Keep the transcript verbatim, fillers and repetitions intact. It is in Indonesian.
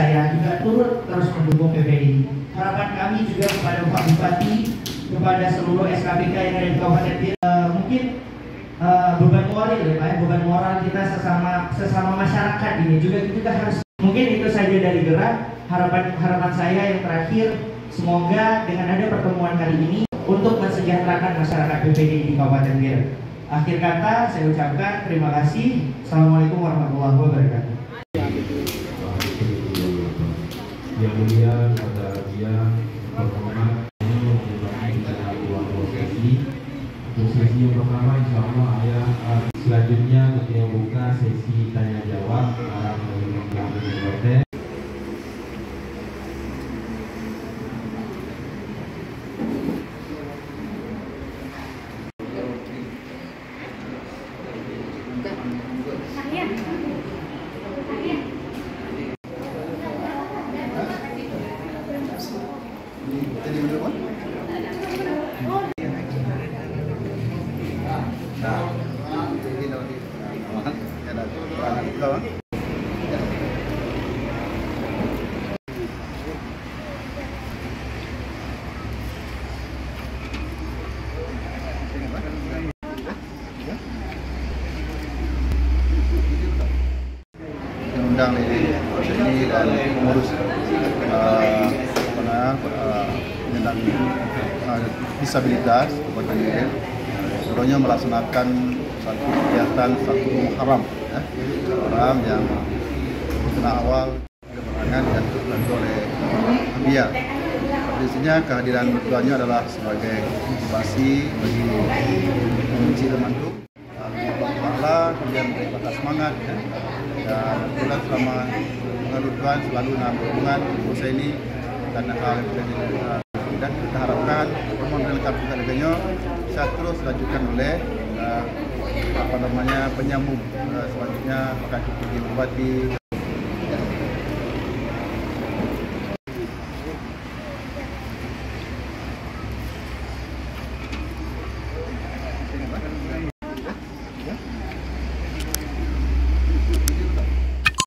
saya juga turut terus mendukung P P D I. Harapan kami juga kepada Pak Bupati, kepada seluruh S K P K yang ada di Kabupaten Bir, uh, mungkin uh, beban moral ya Pak, beban moral kita sesama sesama masyarakat ini juga kita harus. Mungkin itu saja dari gerak. Harapan harapan saya yang terakhir, semoga dengan ada pertemuan kali ini untuk mensejahterakan masyarakat P P D I di Kabupaten Bir. Akhir kata saya ucapkan terima kasih. Assalamualaikum warahmatullahi wabarakatuh. Yang mulia kepada dia pertemuan ini memberikan kita dua sesi. Untuk sesi yang pertama insya Allah ayah uh, selanjutnya kita buka sesi tanya jawab arah dari undang ini dan pengurus uh, uh, tentang uh, disabilitas Kabupaten Bir, seluruhnya melaksanakan satu kegiatan satu Muharram, ya. Muharram yang kena awal penerangan dan dibantu oleh Abia. Di sini kehadiran keduanya adalah sebagai motivasi bagi Komisi Lemantuk, Allah kemudian memberikan semangat, ya. Dan bulan selama pengaduan selalu dalam hubungan usaha ini karena hal yang dan kita harapkan permohonan lengkap juga dengannya bisa terus dilanjutkan oleh uh, apa namanya penyambung uh, selanjutnya Pak Bupati.